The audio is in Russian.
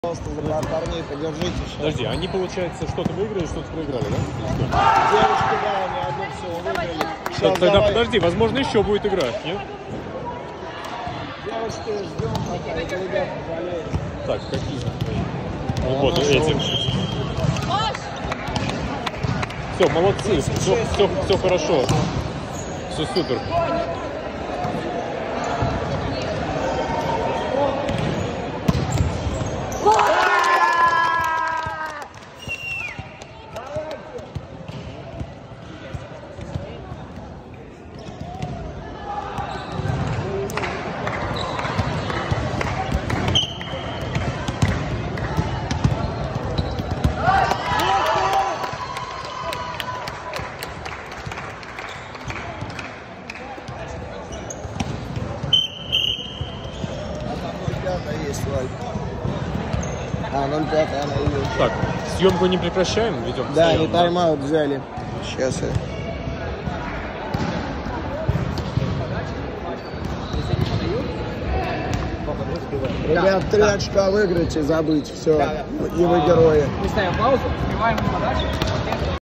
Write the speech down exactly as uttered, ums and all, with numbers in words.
Пожалуйста, за парней подержите сейчас. Подожди, они, получается, что-то выиграли, что-то проиграли, да? Девушки, да, они одно все выиграли. Сейчас Тогда давай. подожди, возможно, еще будет игра, нет? Девушки, ждем, пока это ребята болеют. Так, какие? Ну, вот эти. Все, молодцы, все, все, все хорошо. Все супер. Есть, Валь. А, ноль пять она и есть. Так, съемку не прекращаем, ведем. Да, Стоим, они тайм-аут взяли. Сейчас я. Ребят, три очка выиграть и забыть. Все. И вы герои. Мы ставим паузу, успеваем подачу.